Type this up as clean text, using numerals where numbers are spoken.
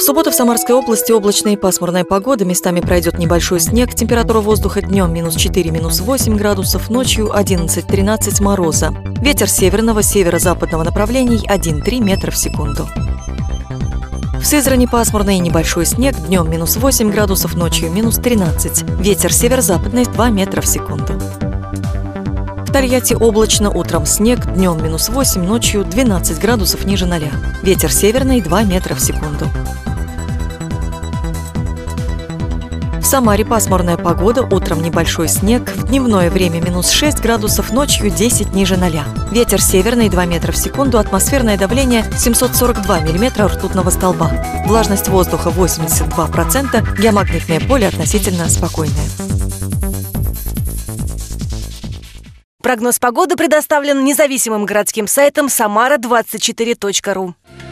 субботу в Самарской области облачная и пасмурная погода, местами пройдет небольшой снег, температура воздуха днем -4, -8 градусов, ночью 11-13 мороза. Ветер северного, северо-западного направлений 1-3 метра в секунду. В Сызрани пасмурный и небольшой снег, днем -8 градусов, ночью -13. Ветер северо-западный 2 метра в секунду. В Тольятти облачно, утром снег, днем -8, ночью 12 градусов ниже 0. Ветер северный 2 метра в секунду. В Самаре пасмурная погода, утром небольшой снег, в дневное время -6 градусов, ночью 10 ниже 0. Ветер северный 2 метра в секунду, атмосферное давление 742 миллиметра ртутного столба. Влажность воздуха 82%, геомагнитное поле относительно спокойное. Прогноз погоды предоставлен независимым городским сайтом samara24.ru.